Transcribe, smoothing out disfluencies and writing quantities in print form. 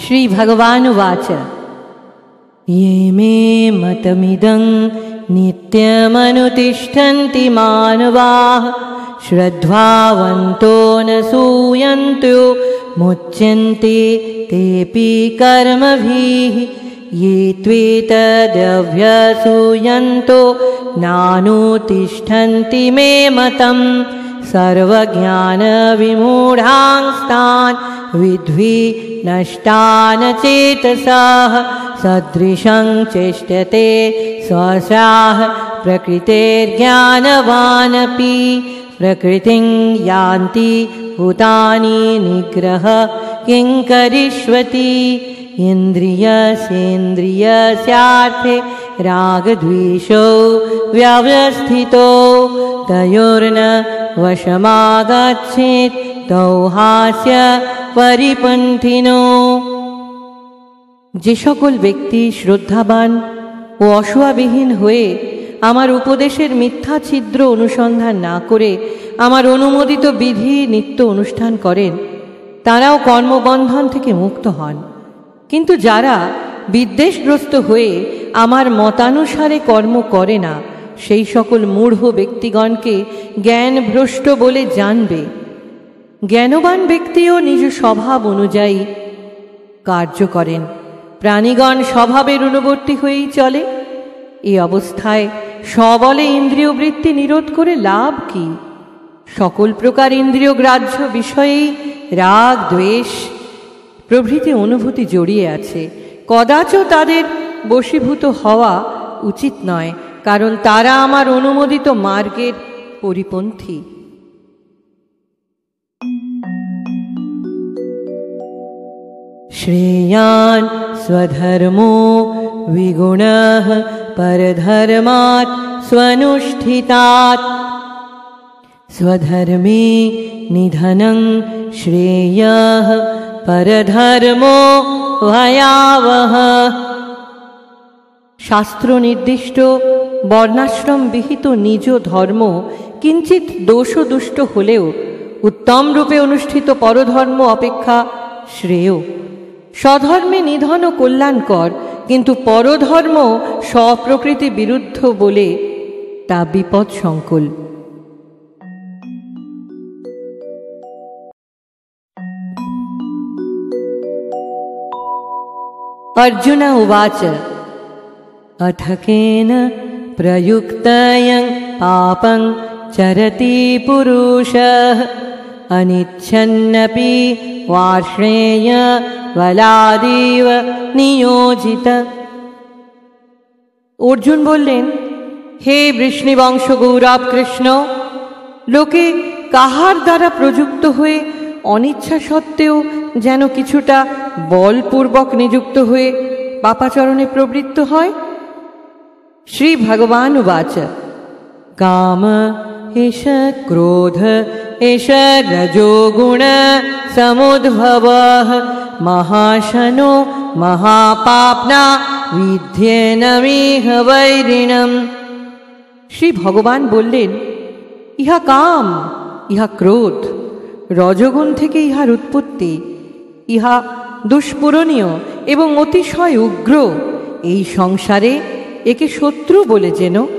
श्रीभगवानुवाच ये मे मतमिदं नित्यमनुतिष्ठन्ति मानवाः श्रद्धावन्तो न सूयन्तो मुच्यन्ते तेऽपि कर्मभिः ये त्वेतदभ्यसूयन्तो नानुतिष्ठन्ति मे मतम् सर्वज्ञानविमूढांस्तान् विद्धि नष्टान् चेतसः सदृशं चेष्टते स्वस्याः प्रकृतेर्ज्ञानवानपि प्रकृतिं यान्ति भूतानि निग्रह किं करिष्यति इन्द्रियस्येन्द्रियस्यार्थे रागद्वेषौ व्यवस्थितो तयोर्न वशमागच्छेत् तौ हास्य परिपन्थिनो। যে সকল ব্যক্তি শ্রদ্ধাবান ও অসুয়াবিহীন হয়ে আমার উপদেশের মিথ্যা ছিদ্র অনুসন্ধান না করে আমার অনুমোদিত বিধি নিত্য অনুষ্ঠান করেন তারাও কর্মবন্ধন থেকে মুক্ত হন। কিন্তু যারা বিদ্বেষগ্রস্ত হয়ে আমার মতানুসারে কর্ম করে না সেই সকল মূঢ় ব্যক্তিগণকে জ্ঞানভ্রষ্ট বলে জানবে। জ্ঞানবান ব্যক্তিও নিজ স্বভাব অনুযায়ী কার্য করেন, প্রাণীগণ স্বভাবের অনুবর্তী হয়েই চলে। এই অবস্থায় সবলে ইন্দ্রিয় বৃত্তি নিরোধ করে লাভ কি? সকল প্রকার ইন্দ্রিয় গ্রাহ্য বিষয়েই রাগ দ্বেষ প্রভৃতি অনুভূতি জড়িয়ে আছে। কদাচ তাদের বশীভূত হওয়া উচিত নয়, কারণ তারা আমার অনুমোদিত মার্গের পরিপন্থী। শ্রেয়ান স্বধর্মো বিগুণঃ পরধর্মাৎ স্বনুষ্ঠিতাৎ স্বধর্মে নিধনং শ্রেয়ঃ পরধর্মো ভয়াবহঃ। শাস্ত্র নির্দিষ্ট বর্ণাশ্রম বিহিত নিজ ধর্ম কিঞ্চিত দোষদুষ্ট হলেও উত্তম রূপে অনুষ্ঠিত পরধর্ম অপেক্ষা শ্রেয়। স্বধর্মে নিধন ও কল্যাণকর, কিন্তু পরধর্ম স্বপ্রকৃতি বিরুদ্ধ বলে তা বিপদ সংকুল। अर्जुन उवाच अथ केन प्रयुक्तयं पापं चरति पुरुषः अनिच्छन्नपि वार्ष्णेय बलादेव नियोजित। अर्जुन बोलेन, हे वृष्णिवंश गौरव कृष्ण, लोके काहार द्वारा प्रयुक्त हुए अनिच्छा सत्त्वेও যেন কিছুটা বলপূর্বক নিযুক্ত হয়ে পাপাচরণে প্রবৃত্ত হয়। শ্রী ভগবান উবাচ কাম এষ ক্রোধ এষ রজোগুণ সমুদ্ভবঃ মহাশনো মহাপাপনা বিধ্যেনমিহ বৈরিণম। শ্রী ভগবান বললেন, ইহা কাম, ইহা ক্রোধ, রজগুণ থেকে ইহার উৎপত্তি। ইহা দুষ্পূরণীয় এবং অতিশয় উগ্র। এই সংসারে একে শত্রু বলে যেন।